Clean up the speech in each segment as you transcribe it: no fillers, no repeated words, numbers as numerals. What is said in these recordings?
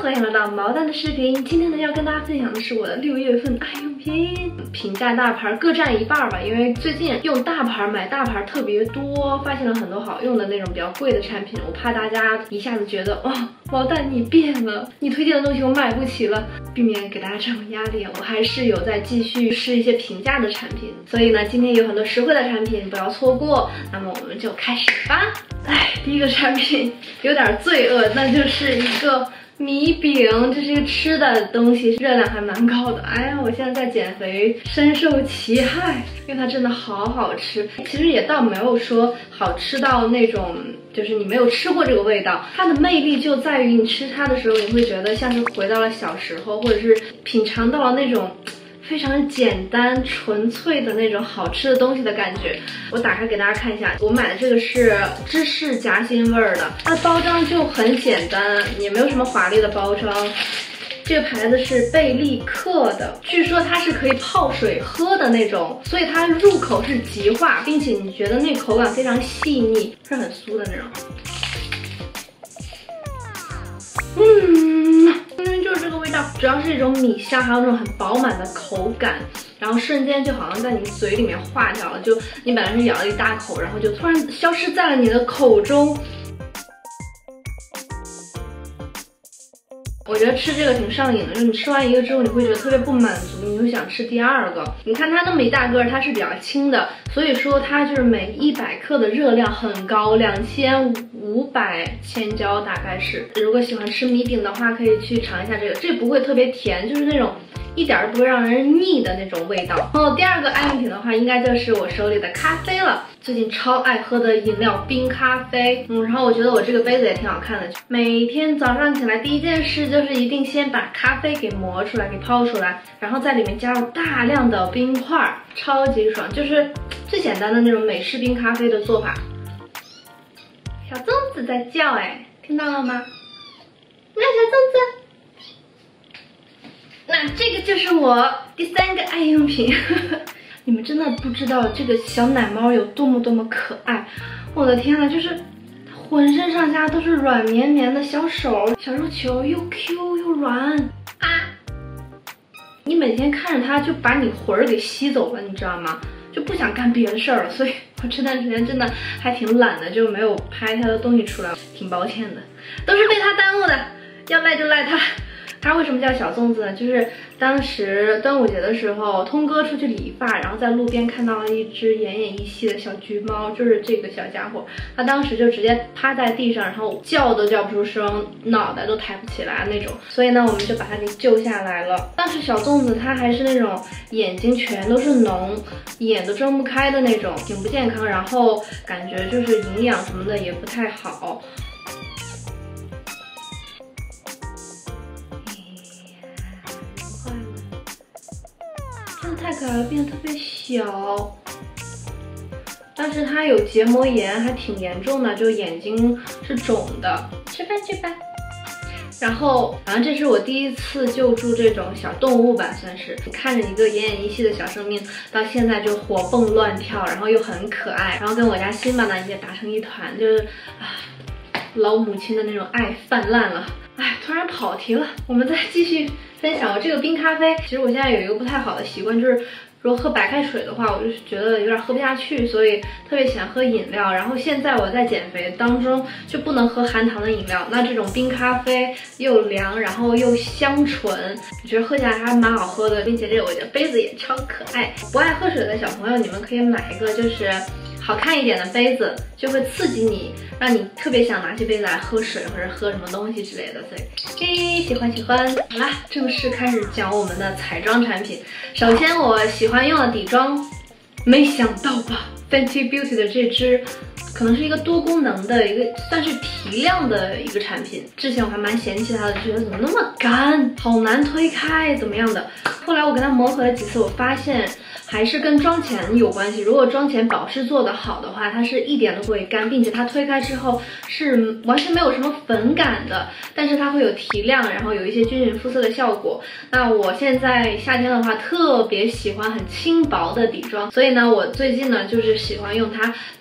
欢迎来到毛蛋的视频。今天呢，要跟大家分享的是我的6月份爱用品，平价大牌各占一半吧。因为最近用大牌买大牌特别多，发现了很多好用的那种比较贵的产品，我怕大家一下子觉得哇，毛蛋你变了，你推荐的东西我买不起了。避免给大家这种压力，我还是有在继续试一些平价的产品。所以呢，今天有很多实惠的产品，不要错过。那么我们就开始吧。第一个产品有点罪恶，那就是一个米饼，这是一个吃的东西，热量还蛮高的。哎呀，我现在在减肥，深受其害，因为它真的好好吃。其实也倒没有说好吃到那种，就是你没有吃过这个味道。它的魅力就在于你吃它的时候，你会觉得像是回到了小时候，或者是品尝到了那种非常简单纯粹的那种好吃的东西的感觉。我打开给大家看一下，我买的这个是芝士夹心味儿的，它的包装就很简单，也没有什么华丽的包装。这个牌子是贝利克的，据说它是可以泡水喝的那种，所以它入口是极化，并且你觉得那口感非常细腻，是很酥的那种。就是这个味道，主要是一种米香，还有那种很饱满的口感，然后瞬间就好像在你嘴里面化掉了，就你本来是咬了一大口，然后就突然消失在了你的口中。我觉得吃这个挺上瘾的，就是你吃完一个之后，你会觉得特别不满足，你会想吃第二个。你看它那么一大个，它是比较轻的，所以说它就是每100克的热量很高，2500千焦大概是。如果喜欢吃米饼的话，可以去尝一下这个，这不会特别甜，就是那种一点都不会让人腻的那种味道。然后第二个爱用品的话，应该就是我手里的咖啡了。最近超爱喝的饮料冰咖啡，然后我觉得我这个杯子也挺好看的。每天早上起来第一件事就是一定先把咖啡给磨出来，给泡出来，然后在里面加入大量的冰块，超级爽，就是最简单的那种美式冰咖啡的做法。小粽子在叫，哎，听到了吗？那小粽子。那这个就是我第3个爱用品。你们真的不知道这个小奶猫有多么可爱，我的天呐，就是它浑身上下都是软绵绵的小手，小肉球又 Q 又软啊！你每天看着它就把你魂儿给吸走了，你知道吗？就不想干别的事儿了，所以我这段时间真的还挺懒的，就没有拍它的东西出来，挺抱歉的，都是被它耽误的，要赖就赖它。它为什么叫小粽子呢？就是当时端午节的时候，通哥出去理发，然后在路边看到了一只奄奄一息的小橘猫，就是这个小家伙。他当时就直接趴在地上，然后叫都叫不出声，脑袋都抬不起来那种。所以呢，我们就把它给救下来了。当时小粽子它还是那种眼睛全都是脓，眼都睁不开的那种，挺不健康，然后感觉就是营养什么的也不太好。太可爱了，变得特别小。当时它有结膜炎，还挺严重的，就眼睛是肿的。吃饭去吧。然后，反正这是我第一次救助这种小动物吧，算是看着一个奄奄一息的小生命，到现在就活蹦乱跳，然后又很可爱，然后跟我家辛巴呢也打成一团，就是老母亲的那种爱泛滥了。哎，突然跑题了，我们再继续分享我这个冰咖啡。其实我现在有一个不太好的习惯，就是如果喝白开水的话，我就觉得有点喝不下去，所以特别喜欢喝饮料。然后现在我在减肥当中就不能喝含糖的饮料，那这种冰咖啡又凉，然后又香醇，我觉得喝起来还蛮好喝的，并且这个我觉得杯子也超可爱。不爱喝水的小朋友，你们可以买一个就是好看一点的杯子，就会刺激你，让你特别想拿起杯子来喝水或者喝什么东西之类的。所以，喜欢。好啦，正式开始讲我们的彩妆产品。首先，我喜欢用的底妆，没想到吧 ，Fenty Beauty 的这支。可能是一个多功能的一个算是提亮的一个产品，之前我还蛮嫌弃它的，觉得怎么那么干，好难推开，怎么样的。后来我跟它磨合了几次，我发现还是跟妆前有关系。如果妆前保湿做得好的话，它是一点都不会干，并且它推开之后是完全没有什么粉感的，但是它会有提亮，然后有一些均匀肤色的效果。那我现在夏天的话特别喜欢很轻薄的底妆，所以呢，我最近呢就是喜欢用它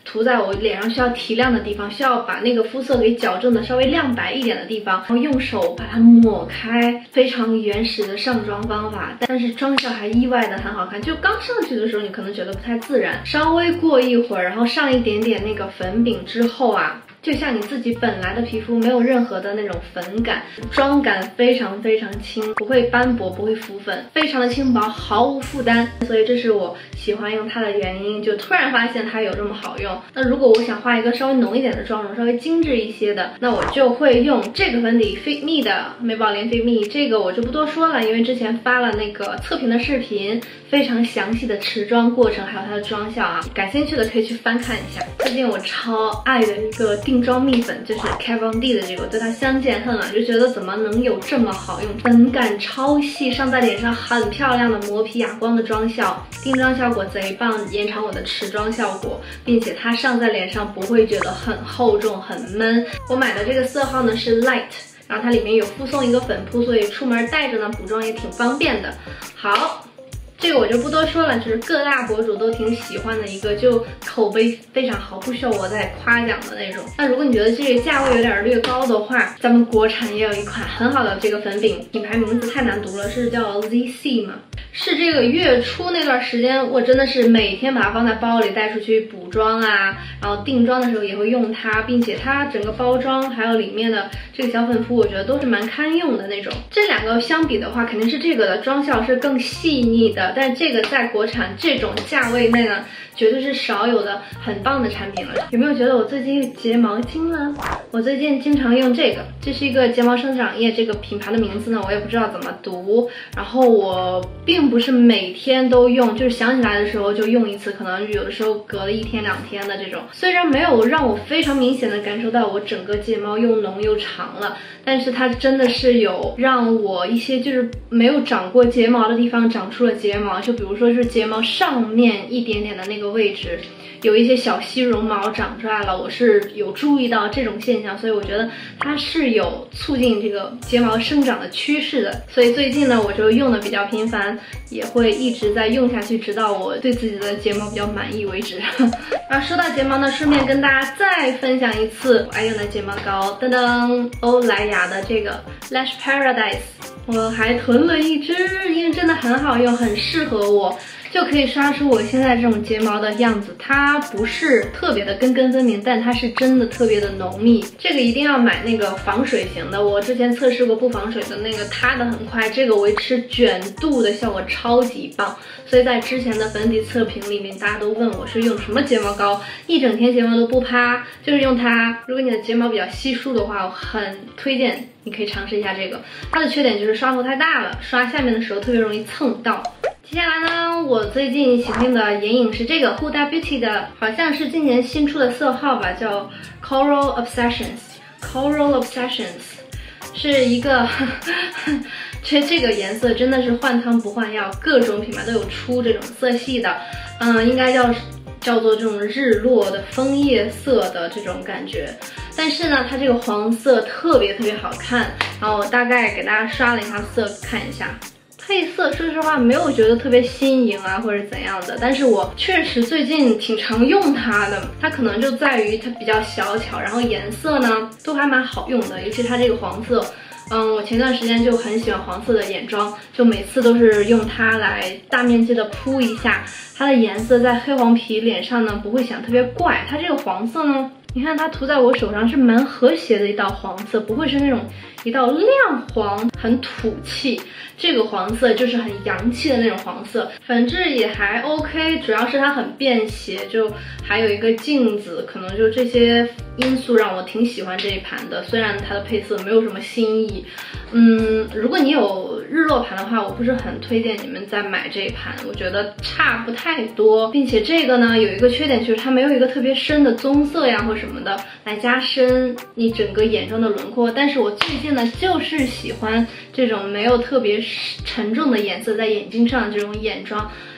涂在我脸上需要提亮的地方，需要把那个肤色给矫正的稍微亮白一点的地方，然后用手把它抹开，非常原始的上妆方法，但是妆效还意外的很好看。就刚上去的时候你可能觉得不太自然，稍微过一会儿，然后上一点点那个粉饼之后啊，就像你自己本来的皮肤没有任何的那种粉感，妆感非常非常轻，不会斑驳，不会浮粉，非常的轻薄，毫无负担。所以这是我喜欢用它的原因，就突然发现它有这么好用。那如果我想画一个稍微浓一点的妆容，稍微精致一些的，那我就会用这个粉底 Fit Me 的美宝莲 Fit Me， 这个我就不多说了，因为之前发了那个测评的视频，非常详细的持妆过程还有它的妆效啊，感兴趣的可以去翻看一下。最近我超爱的一个定妆蜜粉就是 Kat Von D 的这个，我对它相见恨晚，就觉得怎么能有这么好用，粉感超细，上在脸上很漂亮的磨皮哑光的妆效，定妆效果贼棒，延长我的持妆效果，并且它上在脸上不会觉得很厚重很闷。我买的这个色号呢是 Light， 然后它里面有附送一个粉扑，所以出门带着呢补妆也挺方便的。好，这个我就不多说了，就是各大博主都挺喜欢的一个，就口碑非常好，不需要我再夸奖的那种。那如果你觉得这个价位有点略高的话，咱们国产也有一款很好的这个粉饼，品牌名字太难读了，是叫 ZC 吗？是这个月初那段时间，我真的是每天把它放在包里带出去补妆啊，然后定妆的时候也会用它，并且它整个包装还有里面的这个小粉扑，我觉得都是蛮堪用的那种。这两个相比的话，肯定是这个的妆效是更细腻的，但这个在国产这种价位内呢，绝对是少有的很棒的产品了。有没有觉得我最近睫毛精了？我最近经常用这个，这是一个睫毛生长液，这个品牌的名字呢我也不知道怎么读，然后我并不是每天都用，就是想起来的时候就用一次，可能有的时候隔了1天2天的这种。虽然没有让我非常明显的感受到我整个睫毛又浓又长了，但是它真的是有让我一些就是没有长过睫毛的地方长出了睫毛，就比如说是睫毛上面一点点的那个位置有一些小息绒毛长出来了，我是有注意到这种现象，所以我觉得它是有促进这个睫毛生长的趋势的。所以最近呢我就用的比较频繁，也会一直在用下去，直到我对自己的睫毛比较满意为止。然后说到睫毛呢，顺便跟大家再分享一次我爱用的睫毛膏，噔噔，欧莱雅的这个 Lash Paradise， 我还囤了一支，因为真的很好用，很适合我，就可以刷出我现在这种睫毛的样子。它不是特别的根根分明，但它是真的特别的浓密。这个一定要买那个防水型的，我之前测试过不防水的那个塌的很快，这个维持卷度的效果超级棒。所以在之前的粉底测评里面，大家都问我是用什么睫毛膏，一整天睫毛都不趴，就是用它。如果你的睫毛比较稀疏的话，我很推荐你可以尝试一下这个。它的缺点就是刷头太大了，刷下面的时候特别容易蹭到。接下来呢，我最近喜欢用的眼影是这个 Huda Beauty 的，好像是今年新出的色号吧，叫 Coral Obsessions。Coral Obsessions 是一个这个颜色真的是换汤不换药，各种品牌都有出这种色系的，应该叫做这种日落的枫叶色的这种感觉。但是呢，它这个黄色特别好看，然后我大概给大家刷了一下色看一下。配色说实话没有觉得特别新颖啊或者怎样的，但是我确实最近挺常用它的。它可能就在于它比较小巧，然后颜色呢都还蛮好用的，尤其它这个黄色。我前段时间就很喜欢黄色的眼妆，就每次都是用它来大面积的铺一下。它的颜色在黑黄皮脸上呢不会显得特别怪，它这个黄色呢，你看它涂在我手上是蛮和谐的一道黄色，不会是那种一道亮黄很土气。这个黄色就是很洋气的那种黄色，粉质也还 OK， 主要是它很便携，就还有一个镜子，可能就这些因素让我挺喜欢这一盘的。虽然它的配色没有什么新意，如果你有日落盘的话，我不是很推荐你们再买这一盘，我觉得差不太多。并且这个呢有一个缺点，就是它没有一个特别深的棕色呀或什么的来加深你整个眼妆的轮廓。但是我最近呢就是喜欢这种没有特别沉重的颜色在眼睛上的这种眼妆，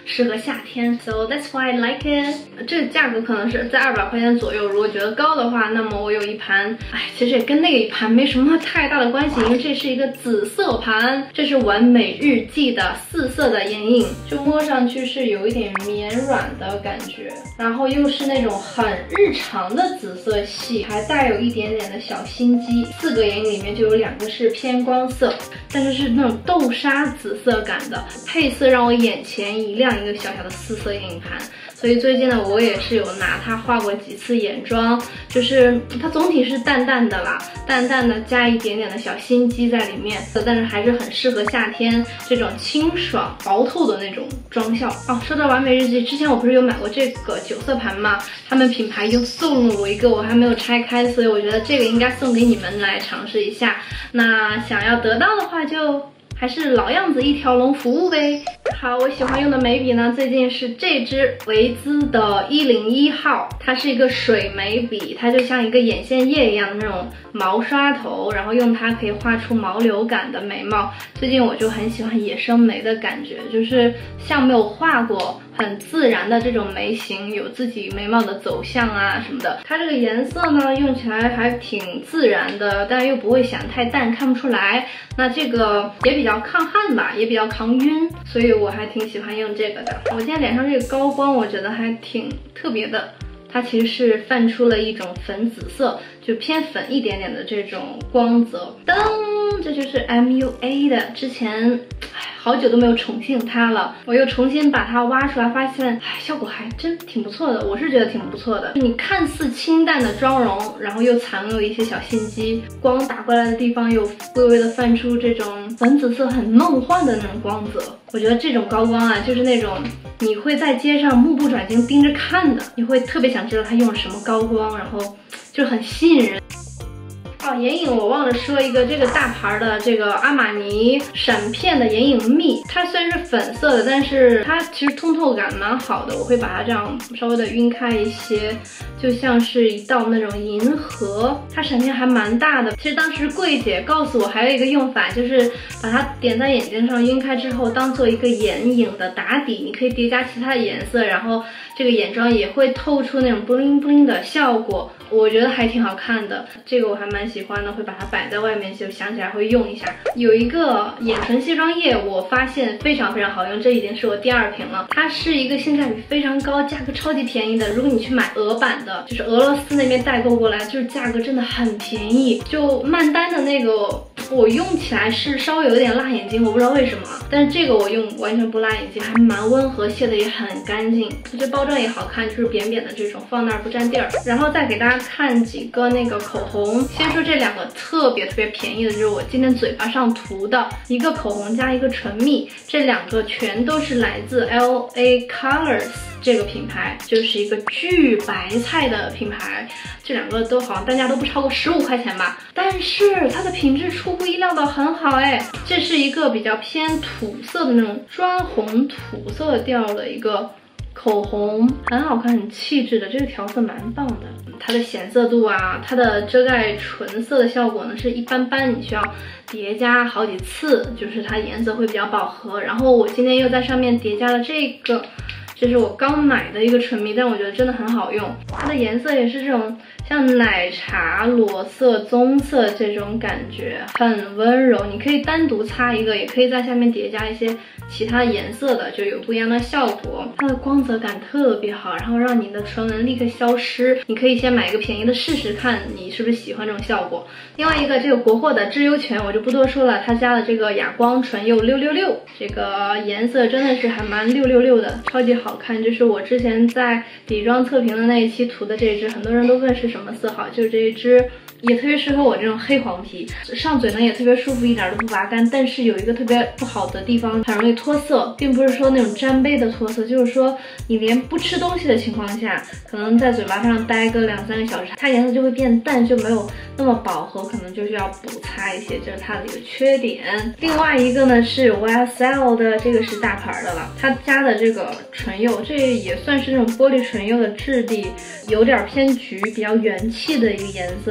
适合夏天 ，so that's why I like it。这个价格可能是在200块钱左右，如果觉得高的话，那么我有一盘，其实也跟那个一盘没什么太大的关系，因为这是一个紫色盘，这是完美日记的4色的眼影，就摸上去是有一点绵软的感觉，然后又是那种很日常的紫色系，还带有一点点的小心机。4个眼影里面就有2个是偏光色，但是是那种豆沙紫色感的配色，让我眼前一亮，一个小小的4色眼影盘。所以最近呢，我也是有拿它画过几次眼妆，就是它总体是淡淡的啦，淡淡的加一点点的小心机在里面，但是还是很适合夏天这种清爽薄透的那种妆效。哦，说到完美日记，之前我不是有买过这个9色盘吗？他们品牌又送了我一个，我还没有拆开，所以我觉得这个应该送给你们来尝试一下。那想要得到的话就还是老样子，一条龙服务呗。好，我喜欢用的眉笔呢，最近是这支维姿的101号，它是一个水眉笔，它就像一个眼线液一样的那种毛刷头，然后用它可以画出毛流感的眉毛。最近我就很喜欢野生眉的感觉，就是像没有画过，很自然的这种眉形，有自己眉毛的走向啊什么的。它这个颜色呢，用起来还挺自然的，但又不会显得太淡，看不出来。那这个也比较抗汗吧，也比较抗晕，所以我还挺喜欢用这个的。我今天脸上这个高光，我觉得还挺特别的。它其实是泛出了一种粉紫色，就偏粉一点点的这种光泽。噔，这就是 MUA 的，之前好久都没有宠幸它了，我又重新把它挖出来，发现效果还真挺不错的，我是觉得挺不错的。你看似清淡的妆容，然后又藏有一些小心机，光打过来的地方又微微的泛出这种粉紫色，很梦幻的那种光泽。我觉得这种高光啊，就是那种你会在街上目不转睛盯着看的，你会特别想知道它用了什么高光，然后就很吸引人。哦，眼影我忘了说一个，这个大牌的这个阿玛尼闪片的眼影蜜，它虽然是粉色的，但是它其实通透感蛮好的，我会把它这样稍微的晕开一些，就像是一道那种银河。它闪片还蛮大的，其实当时柜姐告诉我还有一个用法，就是把它点在眼睛上晕开之后，当做一个眼影的打底，你可以叠加其他的颜色，然后这个眼妆也会透出那种 bling bling 的效果，我觉得还挺好看的。这个我还蛮喜欢的，会把它摆在外面，就想起来会用一下。有一个眼唇卸妆液，我发现非常非常好用，这已经是我第2瓶了。它是一个性价比非常高，价格超级便宜的。如果你去买俄版的，就是俄罗斯那边代购过来，就是价格真的很便宜。就曼丹的那个，我用起来是稍微有点辣眼睛，我不知道为什么，但是这个我用完全不辣眼睛，还蛮温和，卸的也很干净。这包装也好看，就是扁扁的这种，放那儿不占地儿。然后再给大家看几个那个口红，先说这2个特别便宜的，就是我今天嘴巴上涂的一个口红加一个唇蜜，这2个全都是来自 LA Colors 这个品牌，就是一个巨白菜的品牌。这2个都好像单价都不超过15块钱吧，但是它的品质出乎意料的很好哎。这是一个比较偏土色的那种砖红土色调的一个口红，很好看，很气质的，这个调色蛮棒的。它的显色度啊，它的遮盖唇色的效果呢是一般般，你需要叠加好几次，就是它颜色会比较饱和。然后我今天又在上面叠加了这个，这是我刚买的一个唇蜜，但我觉得真的很好用。它的颜色也是这种像奶茶裸色棕色这种感觉，很温柔，你可以单独擦一个，也可以在下面叠加一些其他颜色的，就有不一样的效果。它的光泽感特别好，然后让你的唇纹立刻消失。你可以先买一个便宜的试试看，你是不是喜欢这种效果。另外一个这个国货的知优泉我就不多说了，它加了这个哑光唇釉666，这个颜色真的是还蛮666的，超级好看。就是我之前在底妆测评的那一期涂的这一支，很多人都问是什么色号，就是这一支。也特别适合我这种黑黄皮，上嘴呢也特别舒服，一点都不拔干。但是有一个特别不好的地方，很容易脱色，并不是说那种沾杯的脱色，就是说你连不吃东西的情况下，可能在嘴巴上待个2-3个小时，它颜色就会变淡，就没有那么饱和，可能就需要补擦一些，这是它的一个缺点。另外一个呢是 YSL 的，这个是大牌的了，它加的这个唇釉，这也算是那种玻璃唇釉的质地，有点偏橘，比较元气的一个颜色。去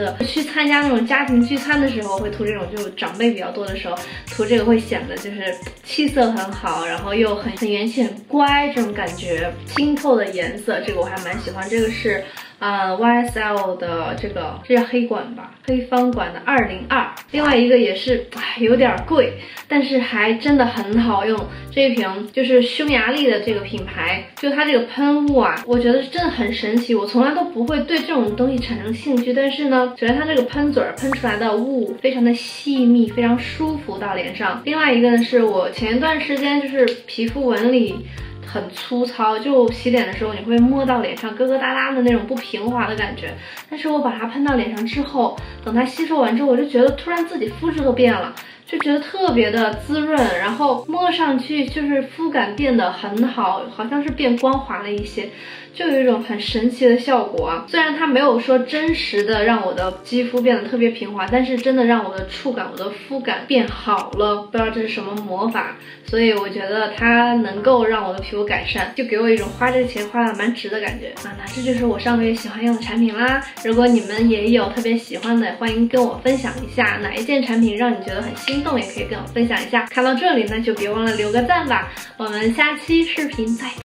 参加那种家庭聚餐的时候会涂这种，就长辈比较多的时候涂这个会显得就是气色很好，然后又很元气很乖这种感觉，清透的颜色，这个我还蛮喜欢。这个是YSL 的这叫黑管吧，黑方管的202。另外一个也是有点贵，但是还真的很好用。这一瓶就是匈牙利的这个品牌，就它这个喷雾啊，我觉得真的很神奇。我从来都不会对这种东西产生兴趣，但是呢，首先它这个喷嘴喷出来的雾非常的细密，非常舒服到脸上。另外一个呢，是我前一段时间就是皮肤纹理很粗糙，就洗脸的时候你会摸到脸上疙疙瘩瘩的那种不平滑的感觉，但是我把它喷到脸上之后，等它吸收完之后，我就觉得突然自己肤质都变了，就觉得特别的滋润，然后摸上去就是肤感变得很好，好像是变光滑了一些，就有一种很神奇的效果啊。虽然它没有说真实的让我的肌肤变得特别平滑，但是真的让我的触感、我的肤感变好了，不知道这是什么魔法，所以我觉得它能够让我的皮肤改善，就给我一种花这个钱花的蛮值的感觉。那这就是我上个月喜欢用的产品啦。如果你们也有特别喜欢的，欢迎跟我分享一下哪一件产品让你觉得很心动，也可以跟我分享一下。看到这里呢，就别忘了留个赞吧。我们下期视频再